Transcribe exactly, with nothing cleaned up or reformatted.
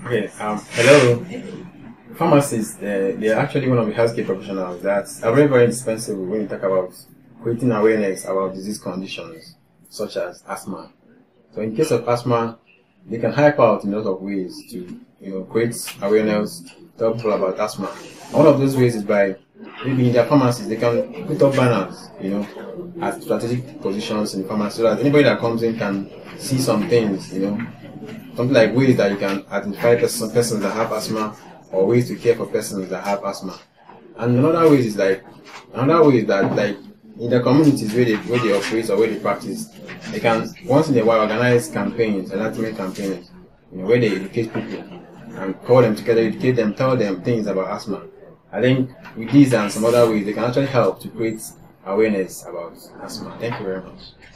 Okay, um, hello. Pharmacists, uh, they're actually one of the healthcare professionals that are very, very indispensable when you talk about creating awareness about disease conditions such as asthma. So in case of asthma, they can help out in a lot of ways to, you know, create awareness, tell people about asthma. And one of those ways is by maybe in their pharmacies, they can put up banners, you know, at strategic positions in the pharmacy so that anybody that comes in can see some things, you know, something like ways that you can identify person, persons that have asthma or ways to care for persons that have asthma. And another way is like, another way is that like in the communities where they, where they operate or where they practice, they can once in a while organize campaigns, enlightenment campaigns, you know, where they educate people and call them together, educate them, tell them things about asthma. I think with these and some other ways, they can actually help to create awareness about asthma. Thank you very much.